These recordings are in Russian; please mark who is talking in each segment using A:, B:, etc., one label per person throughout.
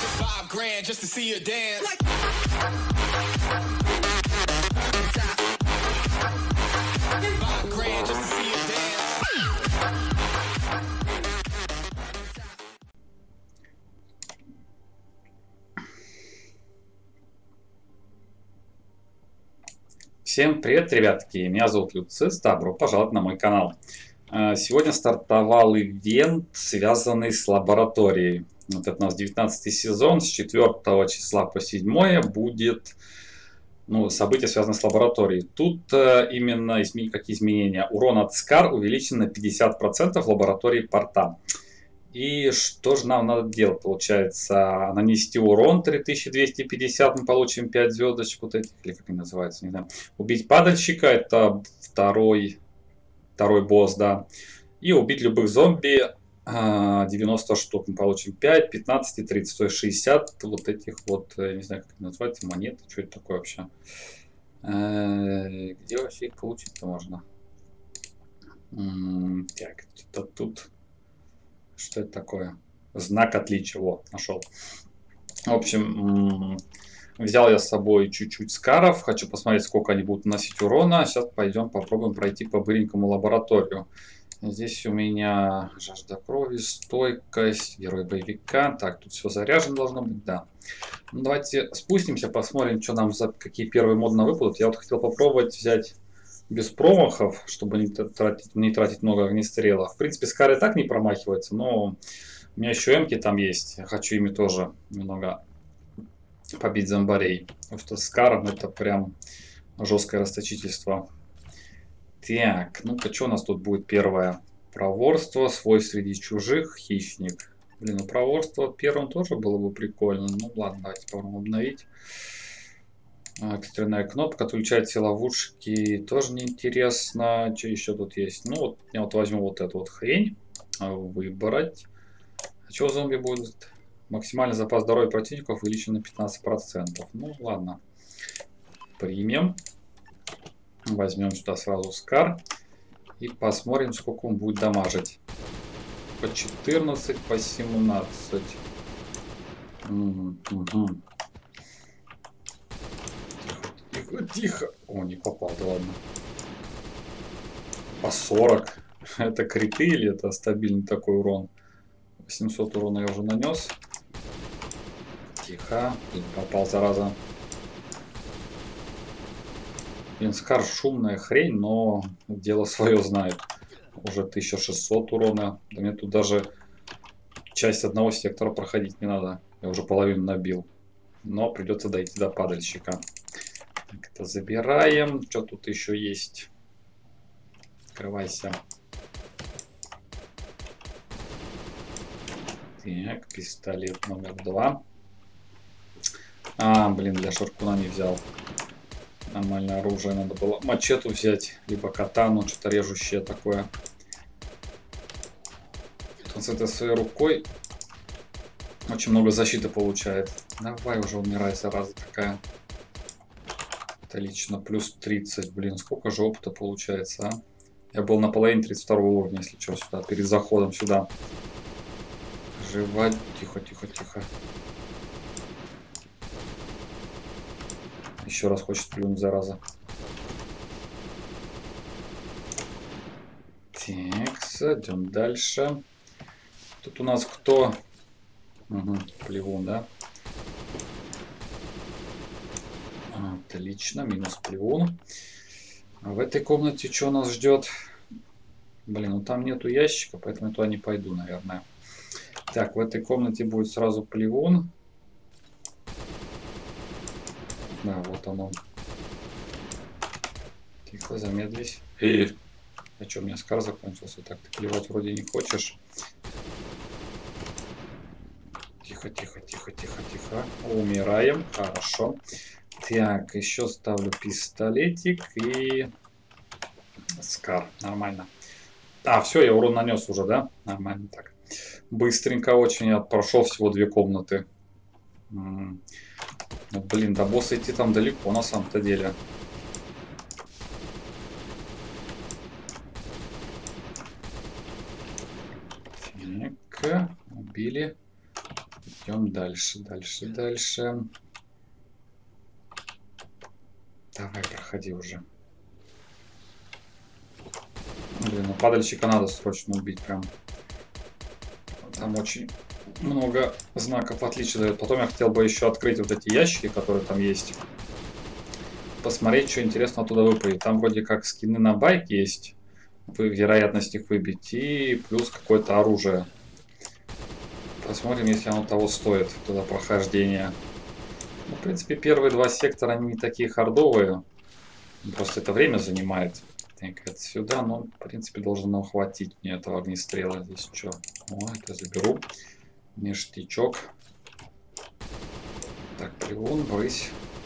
A: Всем привет, ребятки! Меня зовут Люцист, добро пожаловать на мой канал. Сегодня стартовал ивент, связанный с лабораторией. Вот это у нас 19 сезон, с 4 числа по 7 будет событие, связанное с лабораторией. Тут именно какие изменения. Урон от Скар увеличен на 50% в лаборатории порта. И что же нам надо делать? Получается, нанести урон 3250, мы получим 5 звездочек, вот этих, или как они называются, не знаю. Убить падальщика, это второй босс, да. И убить любых зомби 90 штук, мы получим 5, 15 и 30, то есть 60 вот этих вот, я не знаю, как это называется, монеты, что это такое вообще. Где вообще их получить-то можно? Так, что-то тут... Что это такое? Знак отличия. Вот, нашел. В общем, взял я с собой чуть-чуть скаров. Хочу посмотреть, сколько они будут наносить урона. Сейчас пойдем попробуем пройти по быренькому лабораторию. Здесь у меня жажда крови, стойкость, герой боевика. Так, тут все заряжено должно быть, да. Ну, давайте спустимся, посмотрим, что нам какие первые модно выпадут. Я вот хотел попробовать взять... без промахов, чтобы не тратить много огнестрелов. В принципе, Скар и так не промахивается, но у меня еще эмки там есть. Я хочу ими тоже немного побить зомбарей. Потому что с Скаром это прям жесткое расточительство. Так, ну-ка, что у нас тут будет первое? Проворство, свой среди чужих, хищник. Блин, ну проворство первым тоже было бы прикольно. Ну ладно, давайте попробуем обновить. Экстренная кнопка, отключает все ловушки, тоже неинтересно. Что еще тут есть? Ну вот, я вот возьму вот эту вот хрень. Выбрать. А что зомби будет? Максимальный запас здоровья противников увеличен на 15%. Ну ладно. Примем. Возьмем сюда сразу Скар. И посмотрим, сколько он будет дамажить. По 14, по 17. Тихо. О, не попал, да ладно. По 40. Это криты или это стабильный такой урон? 800 урона я уже нанес. Тихо. Блин, попал, зараза. Скар шумная хрень, но дело свое знает. Уже 1600 урона. Да мне тут даже часть одного сектора проходить не надо. Я уже половину набил. Но придется дойти до падальщика. Так, это забираем. Что тут еще есть? Открывайся. Так, пистолет номер 2. Блин, для шаркуна не взял. Нормальное оружие надо было. Мачету взять, либо катану, что-то режущее такое. Он с этой своей рукой очень много защиты получает. Давай уже умирай, зараза такая. Отлично, плюс 30. Блин, сколько же опыта получается, а? Я был на половине 32 уровня, если что, сюда, перед заходом сюда. Жевать. Тихо, тихо, тихо. Еще раз хочет плюнуть, зараза. Так, идем дальше. Тут у нас кто? Плевун, да? Отлично, минус плевун. А в этой комнате что нас ждет? Блин, ну там нету ящика, поэтому я туда не пойду, наверное. Так, в этой комнате будет сразу плевун. Да, вот он. Тихо, замедлись. А что, у меня Скар закончился? Так, ты плевать вроде не хочешь. Тихо, тихо, тихо, тихо, тихо. Умираем. Хорошо. Так, еще ставлю пистолетик и Скар. Нормально. Все, я урон нанес уже, да? Нормально так. Быстренько очень. Я прошел всего 2 комнаты. Ну, блин, до босса идти там далеко на самом-то деле. Так, убили. Идем дальше, дальше, дальше. Давай, проходи уже. Блин, ну падальщика надо срочно убить прям. Там очень много знаков отличия дает. Потом я хотел бы еще открыть вот эти ящики, которые там есть. Посмотреть, что интересно оттуда выпадет. Там вроде как скины на байк есть. Вероятность их выбить. И плюс какое-то оружие. Посмотрим, если оно того стоит, туда прохождение. Ну, в принципе, первые два сектора, они не такие хардовые. Просто это время занимает. Так, это сюда, но, в принципе, должно хватить мне этого огнестрела. Здесь что? О, это заберу. Ништячок. Так, плевун, брысь.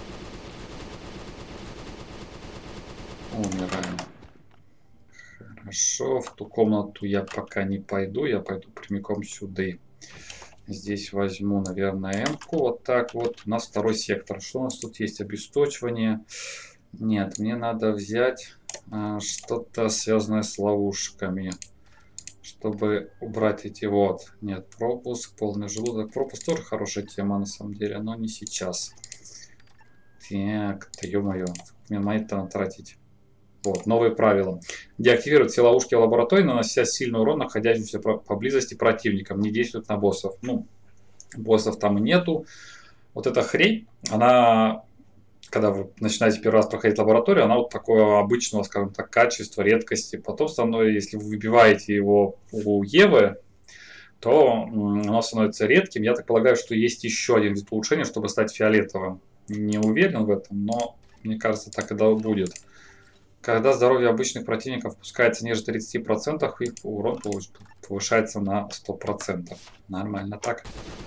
A: Умираем. Хорошо, в ту комнату я пока не пойду. Я пойду прямиком сюда. Здесь возьму, наверное, М-ку. Вот так вот. У нас второй сектор. Что у нас тут есть? Обесточивание. Нет, мне надо взять что-то связанное с ловушками. Чтобы убрать эти вот. Нет, пропуск, полный желудок. Пропуск тоже хорошая тема на самом деле, но не сейчас. Так, да ё-моё, мне монет-то надо тратить. Вот, новые правила. Деактивировать все ловушки в лаборатории, нанося сильный урон находящимся поблизости противникам. Не действует на боссов. Ну, боссов там и нету. Вот эта хрень, она, когда вы начинаете первый раз проходить лабораторию, она вот такого обычного, скажем так, качества, редкости. Потом, если вы выбиваете его у Евы, то оно становится редким. Я так полагаю, что есть еще один вид улучшения, чтобы стать фиолетовым. Не уверен в этом, но мне кажется, так и будет. Когда здоровье обычных противников опускается ниже 30%, их урон повышается на 100%. Нормально так.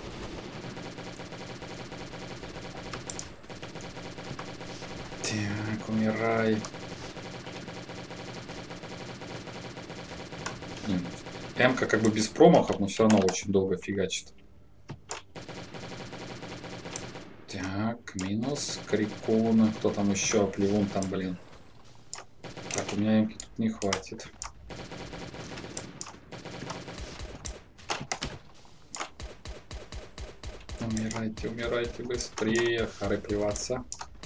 A: Так, умирай. М-ка как бы без промахов, но все равно очень долго фигачит. Так, минус. Крикун. Кто там еще? Плевун там, блин. Так, у меня М-ки тут не хватит. Умирайте, умирайте быстрее. Хары плеваться.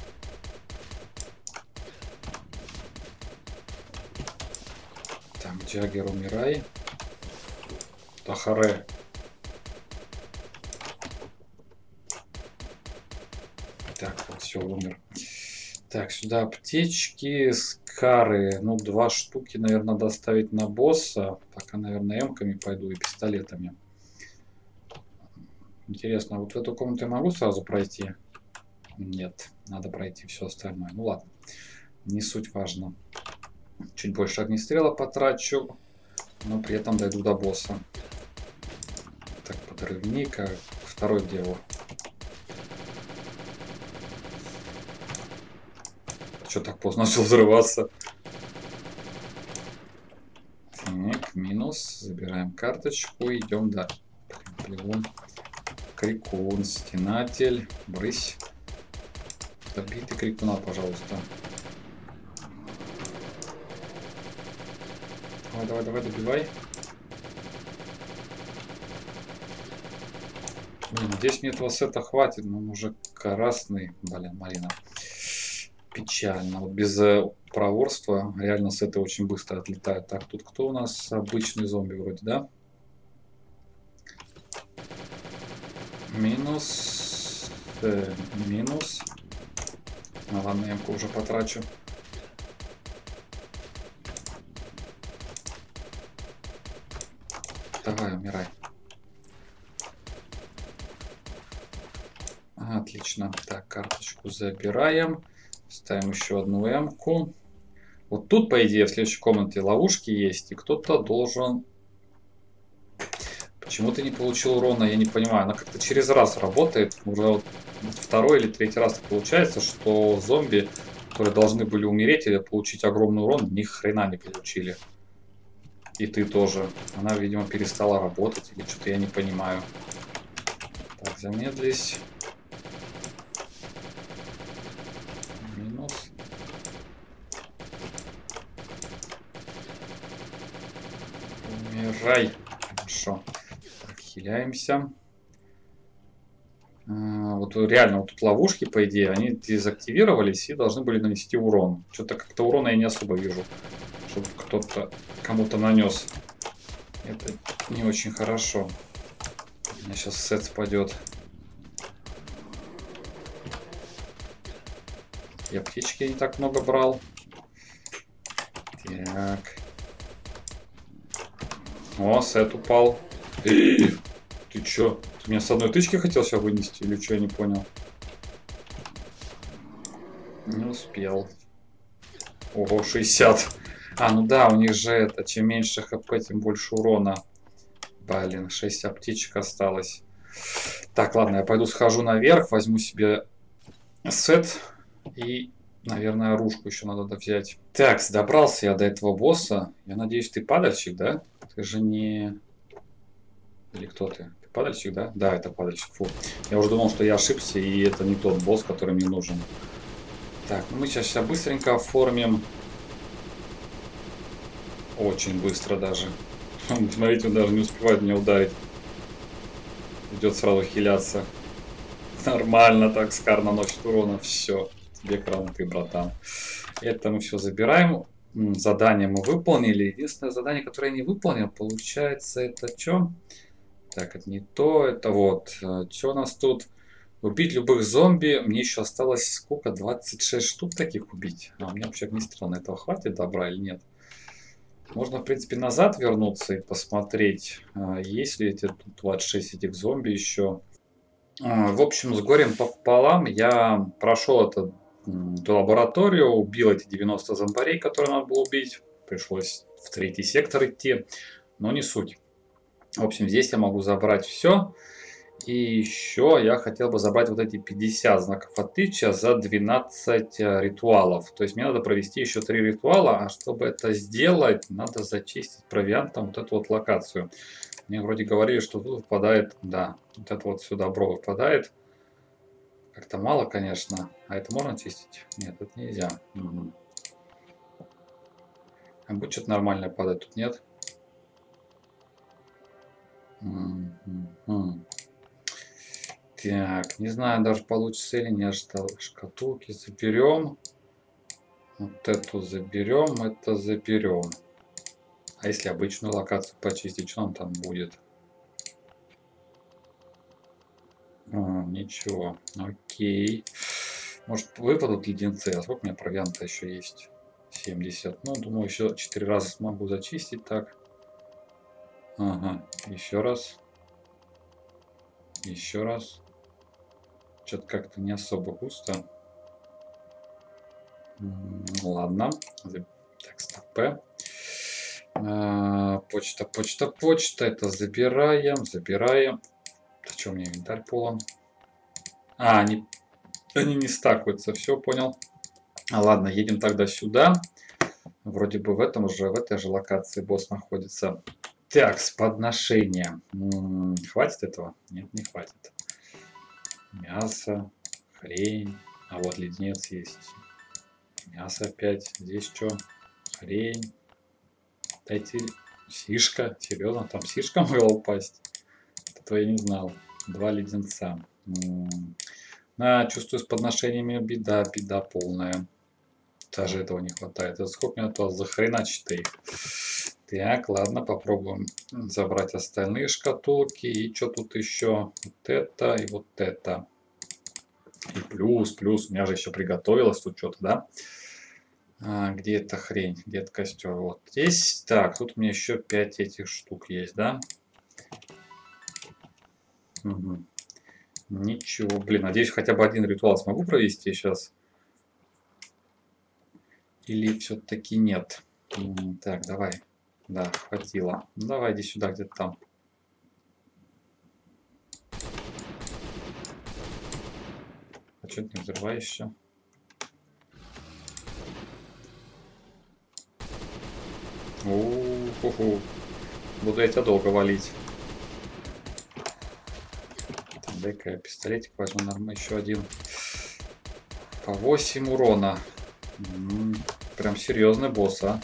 A: Там, Джаггер, умирай. Тахаре. Так, вот все, умер. Так, сюда аптечки, скары. Ну, 2 штуки, наверное, доставить на босса. Пока, наверное, эмками пойду и пистолетами. Интересно, вот в эту комнату я могу сразу пройти? Нет, надо пройти все остальное. Ну ладно, не суть важно. Чуть больше огнестрела потрачу, но при этом дойду до босса. Так, подрывник, а второй дело. Что так поздно начал взрываться? Так, минус. Забираем карточку. Идем дальше. Плевун. Крикун. Стенатель. Брысь. Добитый крикуна, пожалуйста. Давай, давай, давай, добивай. Блин, здесь мне этого сета хватит, но он уже красный. Блин, малина. Печально. Вот без проворства реально сеты очень быстро отлетают. Так, тут кто у нас? Обычный зомби вроде, да? Минус. Минус. Ну, ладно, я уже потрачу. Давай, умирай. Отлично. Так, карточку забираем. Ставим еще одну М-ку. Вот тут, по идее, в следующей комнате ловушки есть. И кто-то должен... Почему ты не получил урона? Я не понимаю. Она как-то через раз работает. Уже вот второй или третий раз получается, что зомби, которые должны были умереть или получить огромный урон, ни хрена не получили. И ты тоже. Она, видимо, перестала работать. Или что-то я не понимаю. Так, замедлись. Минус. Умирай. Хорошо. Так, хиляемся. Вот реально, вот тут ловушки, по идее, они дезактивировались и должны были нанести урон. Что-то как-то урона я не особо вижу, чтобы кто-то кому-то нанес. Это не очень хорошо. У меня сейчас сет спадет. Я птички не так много брал. Так. О, сет упал. Ты чё? Ты меня с одной тычки хотел сейчас вынести? Или что, я не понял? Не успел. Ого, 60. А, ну да, у них же это, чем меньше хп, тем больше урона. Блин, 6 аптечек осталось. Так, ладно, я пойду схожу наверх, возьму себе сет. И, наверное, оружку еще надо взять. Так, добрался я до этого босса. Я надеюсь, ты падальщик, да? Ты же не... Или кто ты? Ты падальщик, да? Да, это падальщик. Фу. Я уже думал, что я ошибся, и это не тот босс, который мне нужен. Так, ну мы сейчас быстренько оформим. Очень быстро даже. Смотрите, он даже не успевает меня ударить. Идет сразу хиляться. Нормально так, Скар наносит урона. Все, тебе кранты, братан. Это мы все забираем. Задание мы выполнили. Единственное задание, которое я не выполнил, получается, это что? Так, это не то, это вот. Что у нас тут? Убить любых зомби. Мне еще осталось сколько? 26 штук таких убить. А у меня вообще огнестрел. Этого хватит добра или нет? Можно, в принципе, назад вернуться и посмотреть, есть ли эти тут 26 этих зомби еще. В общем, с горем пополам я прошел эту лабораторию, убил эти 90 зомбарей, которые надо было убить. Пришлось в третий сектор идти, но не суть. В общем, здесь я могу забрать все. И еще я хотел бы забрать вот эти 50 знаков отличия за 12 ритуалов. То есть мне надо провести еще 3 ритуала, а чтобы это сделать, надо зачистить провиантом вот эту вот локацию. Мне вроде говорили, что тут выпадает, да, вот это вот все добро выпадает. Как-то мало, конечно. А это можно чистить? Нет, это нельзя. Угу. А будет что-то нормальное падать, тут нет? Угу. Так, не знаю, даже получится или нет. Шкатулки заберем. Вот эту заберем, это заберем. А если обычную локацию почистить, что он там будет? Ничего. Окей. Может, выпадут леденцы? А сколько у меня провианта еще есть? 70. Ну, думаю, еще 4 раза смогу зачистить так. Ага. Еще раз. Еще раз. Что-то как-то не особо густо. Ладно. Так, стоп. Почта, почта, почта. Это забираем, забираем. А что, у меня инвентарь полон? Они не стакаются. Все, понял. Ладно, едем тогда сюда. Вроде бы в этой же локации босс находится. Так, с подношением. Хватит этого? Нет, не хватит. Мясо, хрень. А вот леденец есть. Мясо опять. Здесь что? Хрень. Дайте сишка. Серьезно, там сишка могла упасть? Этого я не знал. 2 леденца. Чувствую, с подношениями беда полная. Даже этого не хватает. Это сколько мне тут захреначить-то их? Так, ладно, попробуем забрать остальные шкатулки. И что тут еще? Вот это и вот это. И плюс, у меня же еще приготовилось тут что-то, да? Где эта хрень? Где этот костер? Вот здесь. Так, тут у меня еще 5 этих штук есть, да? Угу. Ничего, блин, надеюсь, хотя бы один ритуал смогу провести сейчас. Или все-таки нет? Так, давай. Да, хватило. Ну, давай, иди сюда, где-то там. А что ты не взрываешься? У-ху-ху. Буду я тебя долго валить. Дай-ка я пистолетик возьму, нормально, еще один. По 8 урона. Прям серьезный босс, а.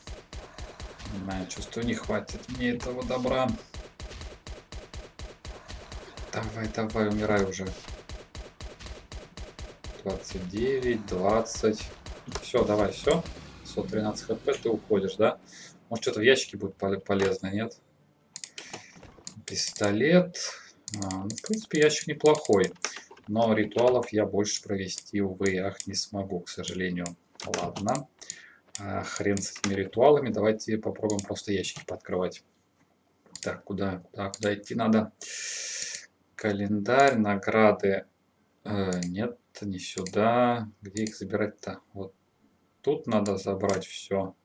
A: Я чувствую, не хватит мне этого добра. Давай, давай, умирай уже. 29, 20. Все, давай, все. 113 хп, ты уходишь, да? Может, что-то в ящике будет полезно, нет? Пистолет. Ну, в принципе, ящик неплохой. Но ритуалов я больше провести, увы, ах, не смогу, к сожалению. Ладно. Хрен с этими ритуалами. Давайте попробуем просто ящики пооткрывать. Так, куда идти надо? Календарь, награды. Нет, не сюда. Где их забирать-то? Вот тут надо забрать все.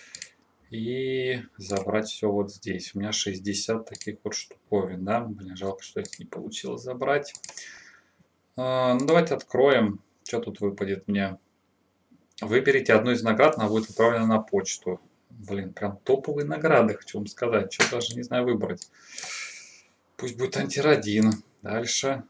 A: И забрать все вот здесь. У меня 60 таких вот штуковин, да? Блин, жалко, что это не получилось забрать. Ну, давайте откроем. Что тут выпадет мне? Выберите одну из наград, она будет отправлена на почту. Блин, прям топовые награды, хочу вам сказать. Что даже не знаю выбрать. Пусть будет антирадин. Дальше.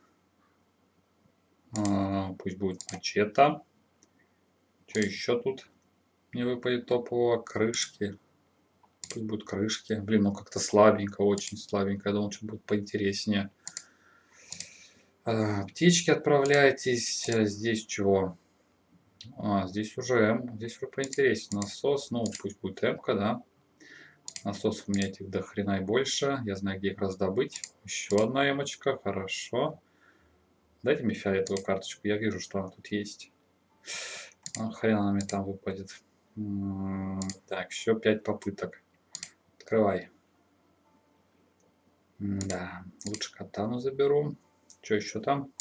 A: Пусть будет мачете. Что еще тут мне выпадет топового? Крышки. Пусть будут крышки. Блин, ну как-то слабенько, очень слабенько. Я думал, что будет поинтереснее. Птички отправляйтесь. Здесь чего? Здесь уже М. Здесь уже поинтереснее. Насос. Ну, пусть будет М-ка, да. Насосов у меня этих до хрена и больше. Я знаю, где их раздобыть. Еще одна М-очка. Хорошо. Дайте мне фиолетовую карточку. Я вижу, что она тут есть. Хрен она мне там выпадет. Так, еще 5 попыток. Открывай. Да, лучше катану заберу. Что еще там?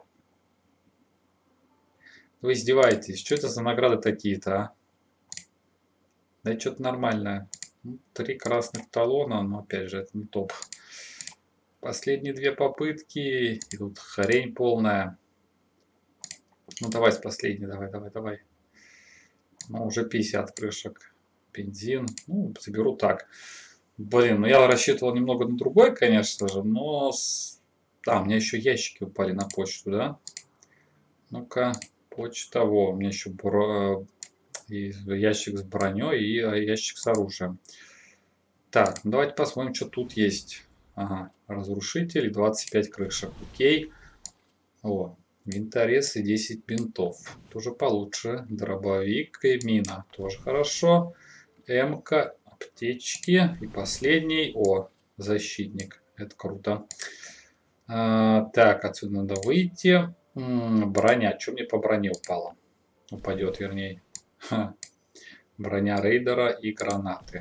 A: Вы издеваетесь. Что это за награды такие-то, а? Да что-то нормальное. 3 красных талона, но опять же, это не топ. Последние 2 попытки. И тут хрень полная. Ну давай с последней, давай. Ну уже 50 крышек. Бензин. Ну, заберу так. Блин, ну я рассчитывал немного на другой, конечно же, но... Да, у меня еще ящики упали на почту, да? Ну-ка, почта, во, у меня еще ящик с броней и ящик с оружием. Так, ну давайте посмотрим, что тут есть. Ага, разрушитель, 25 крышек, окей. О, винторез и 10 бинтов. Тоже получше. Дробовик и мина, тоже хорошо. М-ка, аптечки и последний. О, защитник, это круто. Так, отсюда надо выйти. Броня. Что мне по броне упало? Упадет, вернее. Броня рейдера и гранаты.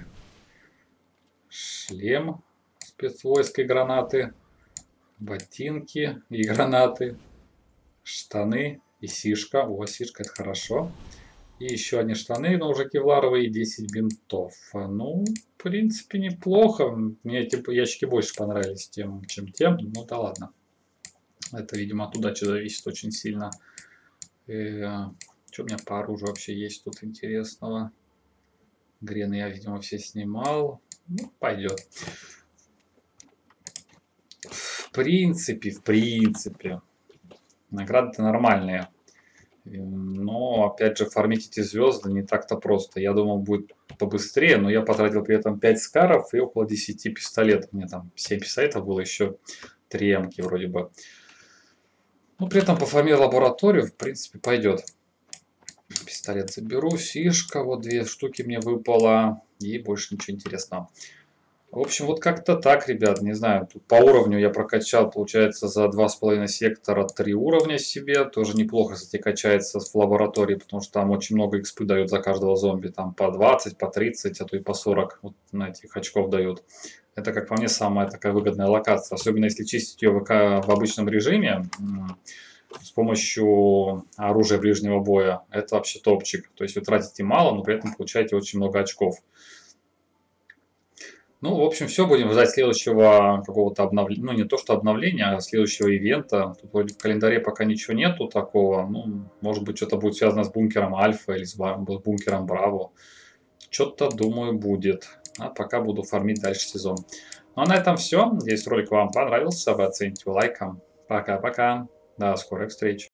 A: Шлем спецвойск и гранаты. Ботинки и гранаты. Штаны и сишка. О, сишка, это хорошо. И еще одни штаны, но уже кевларовые, и 10 бинтов. Ну, в принципе, неплохо. Мне эти ящики больше понравились, чем тем. Ну да ладно. Это, видимо, от удачи зависит очень сильно. Что у меня по оружию вообще есть тут интересного? Грены я, видимо, все снимал. Ну, пойдет. В принципе. Награды-то нормальные. Но, опять же, фармить эти звезды не так-то просто. Я думал, будет побыстрее, но я потратил при этом 5 скаров и около 10 пистолетов. У меня там 7 пистолетов было, еще 3 эмки вроде бы. Ну, при этом пофармил лабораторию, в принципе, пойдет. Пистолет заберу, сишка, вот 2 штуки мне выпало, и больше ничего интересного. В общем, вот как-то так, ребят, не знаю, тут по уровню я прокачал, получается, за 2,5 сектора 3 уровня себе, тоже неплохо, кстати, качается в лаборатории, потому что там очень много экспы дают за каждого зомби, там по 20, по 30, а то и по 40 вот на этих очков дают. Это, как по мне, самая такая выгодная локация, особенно если чистить ее в обычном режиме, с помощью оружия ближнего боя, это вообще топчик. То есть вы тратите мало, но при этом получаете очень много очков. Ну, в общем, все, будем ждать следующего какого-то обновления, ну, не то что обновления, а следующего ивента. Тут вроде в календаре пока ничего нету такого, ну, может быть, что-то будет связано с бункером Альфа или с бункером Браво. Что-то, думаю, будет. А пока буду фармить дальше сезон. Ну, а на этом все. Надеюсь, ролик вам понравился, вы оцените его лайком. Пока-пока. До скорых встреч.